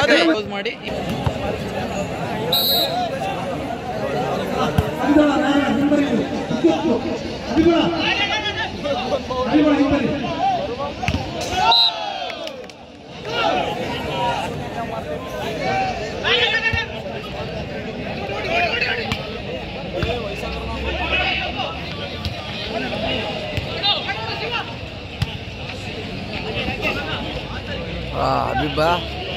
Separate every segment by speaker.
Speaker 1: ಮಾಡಿ
Speaker 2: Habib ba?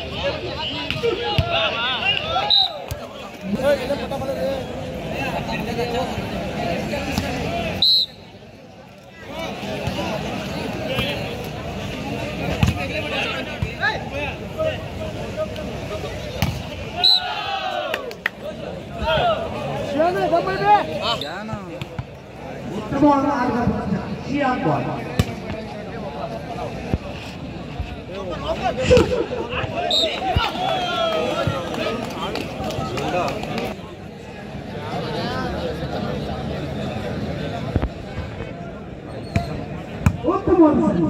Speaker 3: ಉತ್ತಮವಾದ ಆಟಗಾರ ಶಿಯಾನ್ ಬಾಲ್ ಉತ್ತಮವಾದ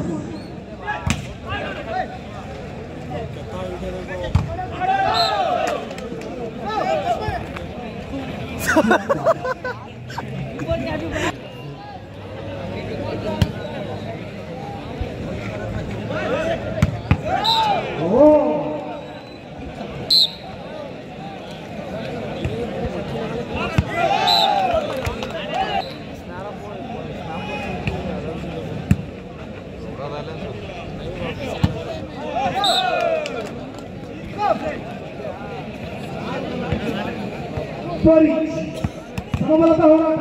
Speaker 3: ಸಮಬಲದ ಹೋರಾಟ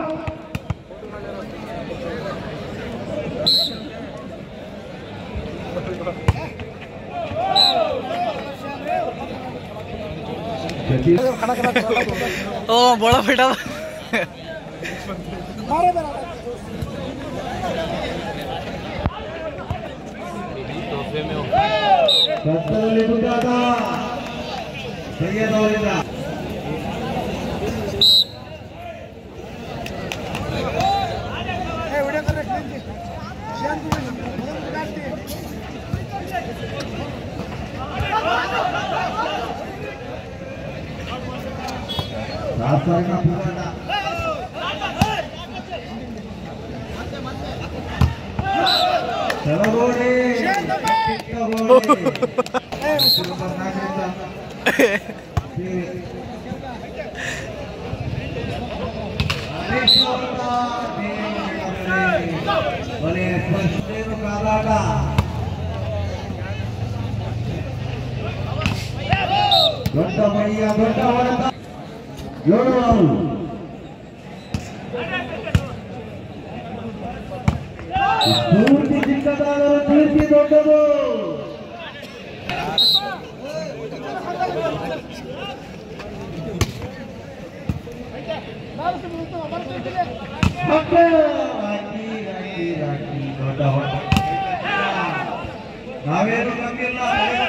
Speaker 2: ಓ ಬಳ ಬೇಡ
Speaker 3: ಕತ್ತಲಲ್ಲಿ ದುಡ್ಡಾಟ ಸರಿಯಾದವರಿಂದ ದೊಡ್ಡ ಮೈಯ ದೊಡ್ಡ ಹೊಡೆತ ಯೋಡವಾರು ಪೂರ್ತಿ ಚಿಕ್ಕದಾದರೂ ಕೀರ್ತಿ ದೊಡ್ಡದು ದೊಡ್ಡ ಹೊಡೆತ ನಾವೇನು ನಮ್ಗೆಲ್ಲ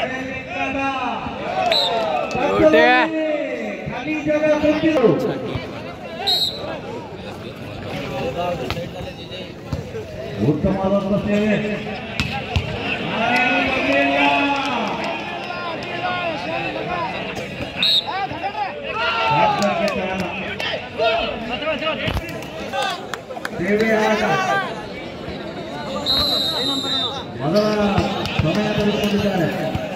Speaker 3: ಉತ್ತಮವಾದ ಸೇವೆ ಸೇವೆ ಆಟ ಮೊದಲ ಸಮಯ ತೆಗೆದುಕೊಂಡಿದ್ದಾರೆ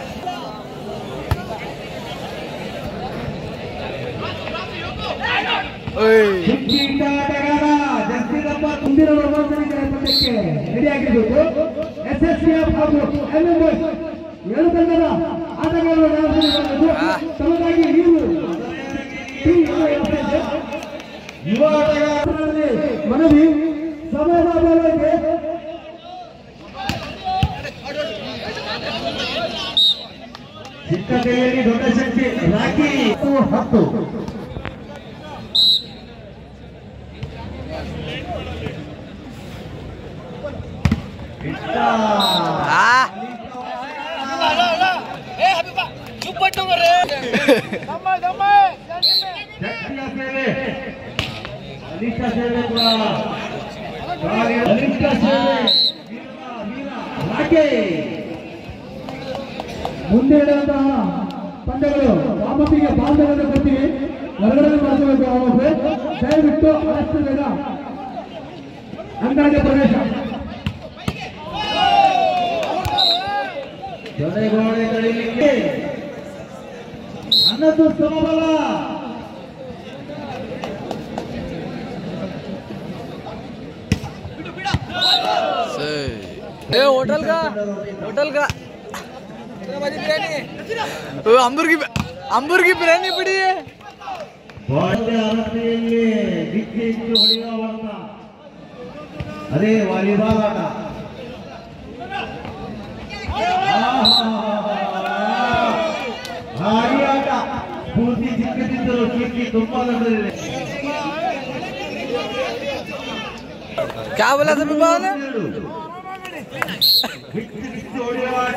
Speaker 3: ಆಟಗಾರ ಜಸ್ತಿದಪ್ಪ ತುಂಬಿರ ಪಂದ್ಯಕ್ಕೆ ರೆಡಿಯಾಗಿರಬೇಕು. SSPF ಹಾಗೂ MMS 7 ತಂಡದ ಆಟಗಾರರು ತಮಗಾಗಿ ಯುವ ಆಟಗಾರರಲ್ಲಿ ಮನವಿ ಸಮಯಕ್ಕೆ ಚಿಕ್ಕತೆಯಲ್ಲಿ ದೊಡ್ಡ ಶಕ್ತಿ ರಾಕಿ 10 ಮುಂದೆ
Speaker 1: ತಂಡಗಳು ವಾಮಪಿಗೆ ಬಾಲ್ಗಳನ್ನು ಕೊಡ್ತೀವಿ, ಹೊರಗಡೆ ಮಾಡ್ಕೋಬೇಕು. ವಾಮಪ್ ದಯವಿಟ್ಟು ಆದಷ್ಟು ಬೇಗ ಅಂದಾಜ ಪ್ರವೇಶ.
Speaker 3: ಜೊತೆಗೋಡೆ ಕಳೀಲಿಕ್ಕೆ ಅನ್ನದ್ದು ಸಮಬಲ.
Speaker 2: होटल का अंबूर की बिरयानी पड़ी है.
Speaker 3: ಅರಸೆಯಲ್ಲಿ ದಿಕ್ಕಿ ಇಟ್ಟು ಹೊಡೆಯುವ ಅದೇ ವಾಲಿಬಾಲ್ ಆಟ. ಭಾರಿ ಆಟ, ಪೂರ್ತಿ ಚಿಕ್ಕದಿದ್ದರು ಕಿಕ್ಕಿ ತುಂಬಾ ದೊಡ್ಡದಿದೆ.
Speaker 2: क्या बोला था बाबा ने?
Speaker 3: ಬಿಟ್ಟು ಹೊಡೆಯುವ ಆಟ.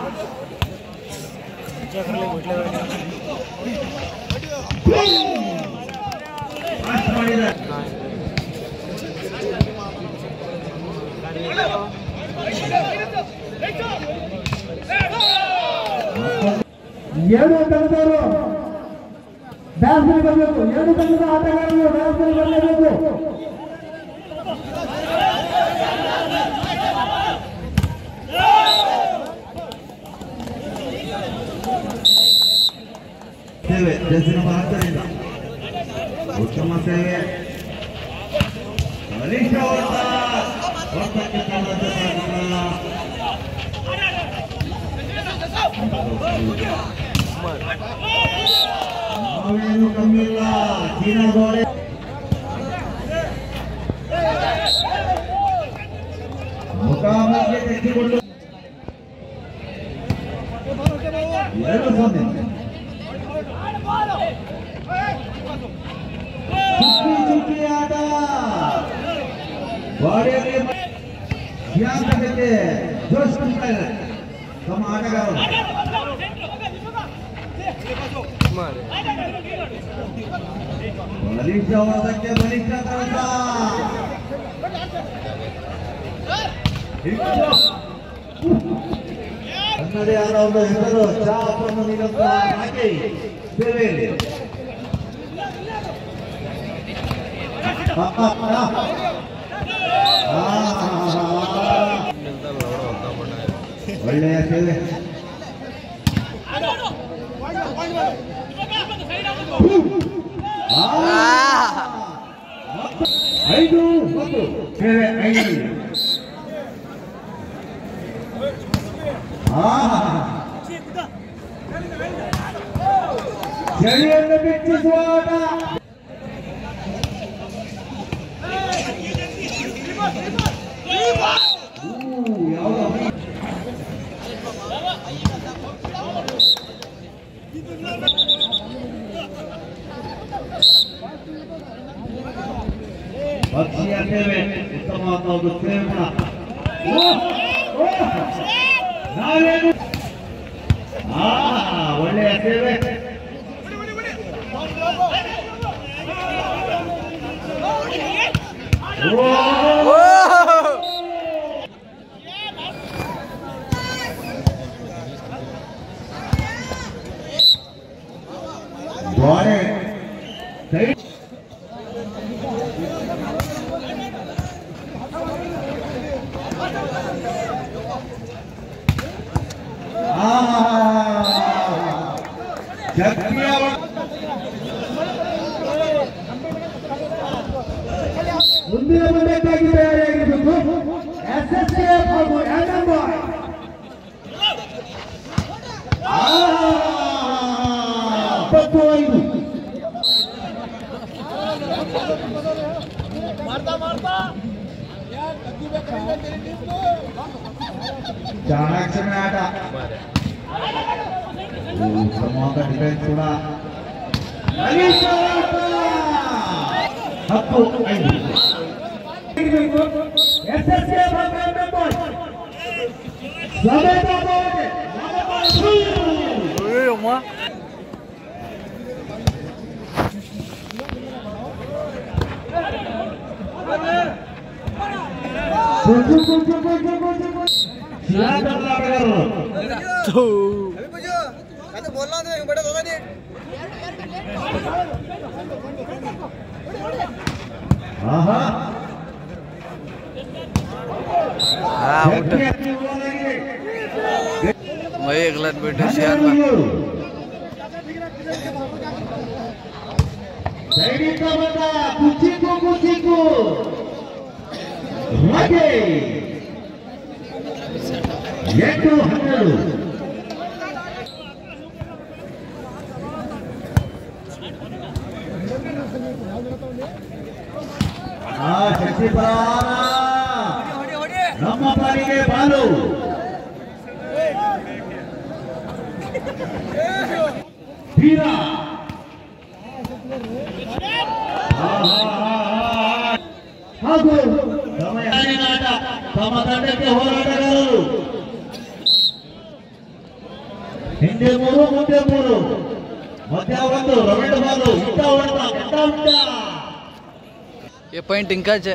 Speaker 1: ಎರಡು ತಂಡದವರು ಬ್ಯಾಟ್ಸ್ಮನ್ ಬರಬೇಕು. ಎರಡು ತಂಡದ ಆಟಗಾರರು ಬ್ಯಾಟ್ಸ್ಮನ್ ಬರಲೇಬೇಕು.
Speaker 3: ಸೇವೆ ಜಸಿನ ಭಾರತದಿಂದ ಉತ್ತಮ ಸೇವೆ. ಹರೀಶ್ ನಾವೇನು ಕಮ್ಮಿಲ್ಲ. ಚೀನಾ ಗೋಡೆ ಮುಖಾಮುಖಿ ತೆಗೆದುಕೊಂಡು 2-0. ಚುಕ್ಕಿ ಆಟ. ಗೋಡೆಯಲ್ಲಿ ಧ್ಯಾನಕ್ಕೆ ಜೋಶ್ ತುಂಬ್ತಾ ಇದೆ ತಮ್ಮ ಆಟಗಾರರು. ಬಲಿಷ್ಠ ಹೋರಾಟಕ್ಕೆ ಬಲಿಷ್ಠ ಕೆಲಸ. ತನ್ನದೇ ಆದ ಒಂದು ಹೆಸರು ಚಾಪನ್ನು ನೀಡುತ್ತಾ ಹಾಕಿ ಸೇವೆಯಲ್ಲಿ ಒಳ್ಳೆಯ ಸೇವೆ. ಐದು ಸೇವೆ 5. ಚಳಿಯನ್ನು ಬಿಚ್ಚಿಸುವ ಆಟ. ಪಕ್ಷಿಯ ಸೇವೆ ಉತ್ತಮವಾದ ಒಂದು ಸೇವೆ ಗುಣ. ನಾವೇನು ಒಳ್ಳೆಯ ಸೇವೆ. ಗೋಡೆ ಮುಂದಿನ ಬಂಡಕ್ಕಾಗಿ ತಯಾರಿಯಾಗಿರಬೇಕು. SSKF ಹಾಗೂ ಆ್ಯಂಡಮ್ ಬಾಯ್. ಚಾಣಾಕ್ಷನ ಆಟ. ಉತ್ತಮವಾದ ಡಿಫೆನ್ಸ್ ಕೂಡ. 10-5. SSKF ಹಾಗೂ ಆ್ಯಂಡಮ್ ಬಾಯ್ ಸಮೇತ ಬಾಯ್ಗೆ
Speaker 2: बोलना तो बड़े होगा नहीं हाँ उठ वही एक लट बेटे शेयर में
Speaker 3: ಸೈನಿಕ ಬಂದ ಕುಚಿಕು ಹಾಗೆ 8-12 ಶಕ್ತಿಪರಾನ ನಮ್ಮ ಪಾಲಿಗೆ ಬಾಲು ವೀರ ಹಾಗೂ ತಮ್ಮ ತಂಡಕ್ಕೆ ಹೋರಾಟಗಾರರು ಹಿಂದೆ 3 ಮುಂದೆ 3 ಮಧ್ಯ 1 ರವಿಂದ್ರ ಬಾಲು ಇಟ್ಟ ಹೊಡೆದ
Speaker 2: ये पॉइंट इनका है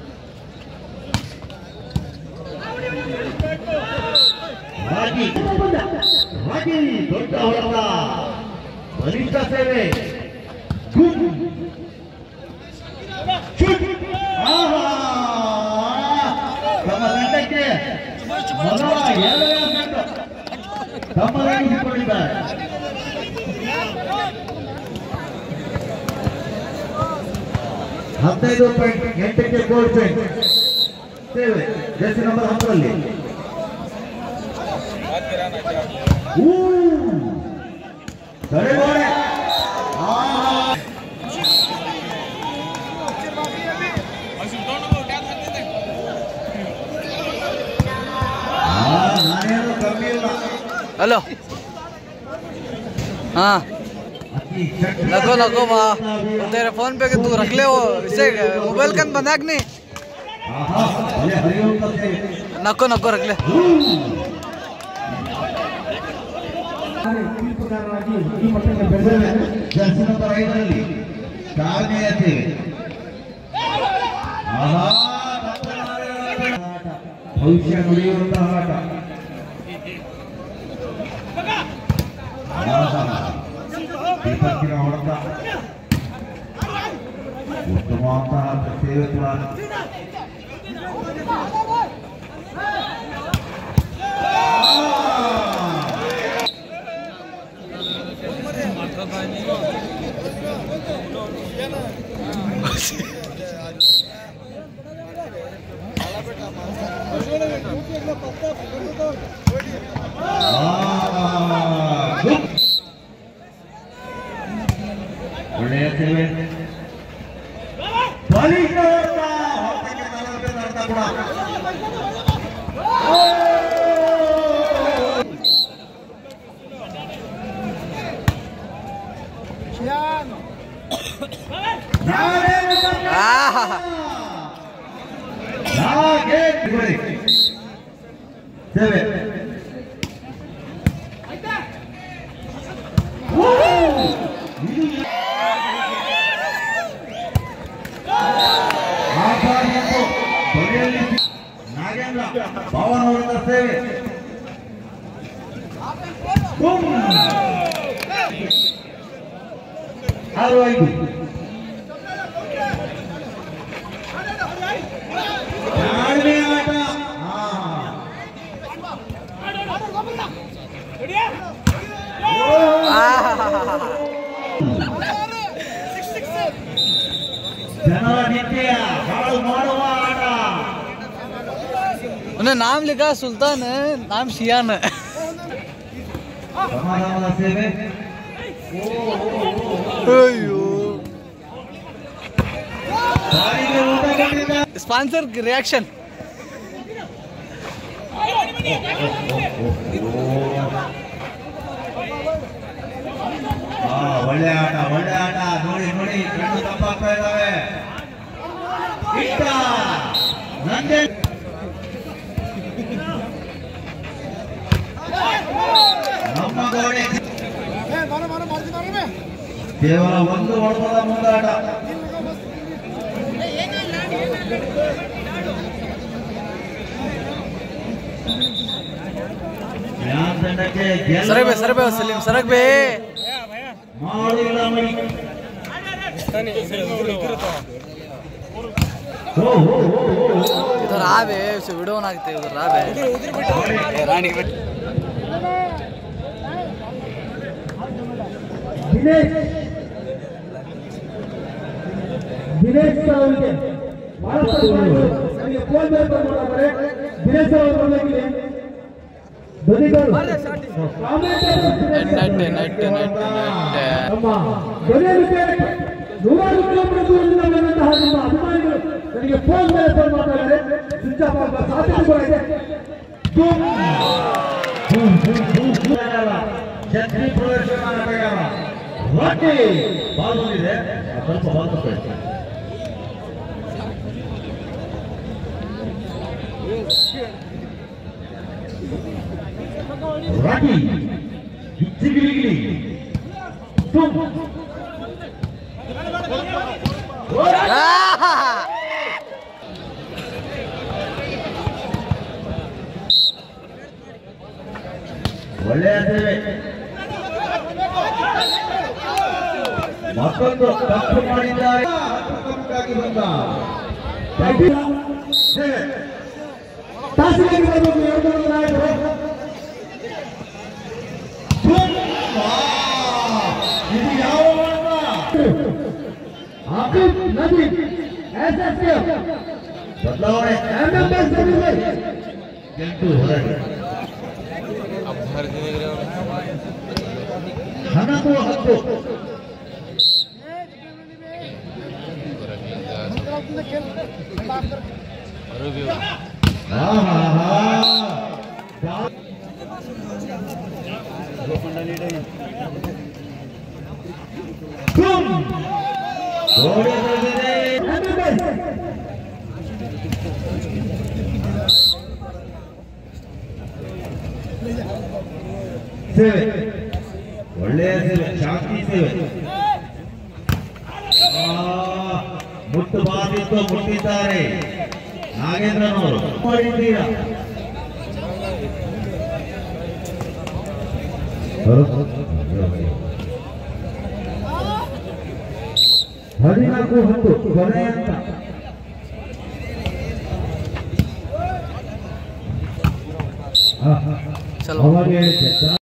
Speaker 3: ರಾಗಿ ದೊಡ್ಡ ಹೊಡೆದ ಬಲಿಷ್ಠ ಸೇವೆ ತಮ್ಮ ತಂಡಕ್ಕೆ ಮೊದಲ 2ನೇ ತಮ್ಮದಾಗಿಸಿಕೊಂಡಿದ್ದಾರೆ 15.8ಕ್ಕೆ ಗೋಲ್ಡ್ ಪಾಯಿಂಟ್ ಸೇವೆ ಜೆರ್ಸಿ ನಂಬರ್ 10ರಲ್ಲಿ ತಡೆಗೋಡೆ ನಾನೇನು ಕಮ್ಮಿ ಇಲ್ಲ
Speaker 2: हेलो हाँ नको नको वाह तेरे फोन पे कि तू रख ले वो इसे मोबाइल कन बंदा कि नहीं नको नको रख ले
Speaker 3: ಜರ್ಸಿ ನಂಬರ್ 5ರಲ್ಲಿ ಕಾರ್ಯತೆ ಭವಿಷ್ಯ ನುಡಿಯುವಂತಹ ಆಟ ದೀಪಕ್ಕಿನ ಹೊಡೆತ ಉತ್ತಮವಾದಂತಹ ಸೇವೆ ಕೂಡ ಒಳ್ಳೆಯ ಸೇವೆ ಬಲಿಷ್ಠ ಹೊಡೆತ ಹೊರತಕ್ಕೆ 40 ಹೊಡೆತ ಕೂಡ ಸೇವೆ ನಾಗೇಂದ್ರ ಭವನವರದ ಸೇವೆ 6-5 ಆಟ ಜನರ ನಿತ್ಯ ಹಾಳು ಮಾಡುವ ಆಟ
Speaker 2: उन्हें नाम लिखा सुल्तान है नाम शियान है
Speaker 3: ಸಮಾಧಾನದ ಸೇವೆ
Speaker 2: स्पॉन्सर रिएक्शन
Speaker 3: ಒಳ್ಳೆ ಆಟ ನೋಡಿ ಕಣ್ಣು ತಪ್ಪಾಗ್ತಾ ಇದ್ದಾವೆ ಇಟ್ಟ ನಂದೆ ನಮ್ಮ ಗೋಡೆ ಕೇವಲ ಒಂದು ಹೊಡೆದ ಮುಂದಾಟ ಯಾನ್ ತಂಡಕ್ಕೆ
Speaker 2: सरक बे सलीम सरक बे
Speaker 3: ಮಾಡಿಲ್ಲ ಮೈ
Speaker 2: इधर आ बे उसे वीडियो बनाते उधर आ बे रानी
Speaker 1: ದಿನೇಶ್ ಅವರಿಗೆ ಬಹಳಷ್ಟು ನನಗೆ ಫೋನ್ ಮೇಲೆ ಮಾಡ್ತಾರೆ ದಿನೇಶ್ ಅವರು ಬರಲಿಕ್ಕೆ ಧ್ವನಿಗಳು ನಮ್ಮ ಧ್ವನಿಯ ನೂರಾರು ಕಿಲೋಮೀಟರ್ ದೂರದಿಂದ ಬಂದಂತಹ ನಿಮ್ಮ ಅಭಿಮಾನಿಗಳು ನನಗೆ ಫೋನ್ ಮೇಲೆ ಫೋನ್ ಮಾಡ್ತಾರೆ ಸ್ವಿಚ್ ಆಫ್ ಆಗುವ ಸಾಧ್ಯತೆ ಕೂಡ ಇದೆ.
Speaker 3: ಶಕ್ತಿ ಪ್ರದರ್ಶನ ನಡೆಯಲ್ಲ ರಾಕಿ ಬಾಲ್ ಬಂದಿದೆ ಸ್ವಲ್ಪ ಬಾಲ್ ತಪ್ಪು ರಾಕಿ ಗಿಚ್ಚಿಗಿಲಿಗಿಲಿ ಒಳ್ಳೆಯ ಸೇವೆ ಮತ್ತೊಂದು ತಪ್ಪು ಮಾಡಿದ್ದಾರೆ ಬಂದ
Speaker 1: ತಾಸಿಗೆ ಬರಬೇಕು ಎರಡು ನಾಯಕರು
Speaker 3: ಇದು ಯಾವ
Speaker 1: ಆಕಿಬ್ ನಬಿ ಎಸ್ಎಸ್ಎಫ್
Speaker 3: ಬದಲಾವಣೆ
Speaker 1: ಎಂಎಂಎಸ್ ನಬಿ
Speaker 3: ಗೆದ್ದು ಹೊರಗೆ 11-10 ಸೇವೆ ಒಳ್ಳೆಯ ಸೇವೆ ಶಾಂತಿ ಸೇವೆ ಮುಟ್ಟು ಬಾಧಿತ್ತು ಮುಟ್ಟಿದ್ದಾರೆ ನಾಗೇಂದ್ರನವರು ಮಾಡಿದ್ದೀರಾ 14-10 ಕೊನೆ ಅಂತ
Speaker 2: चलो
Speaker 3: ಅವಾಗ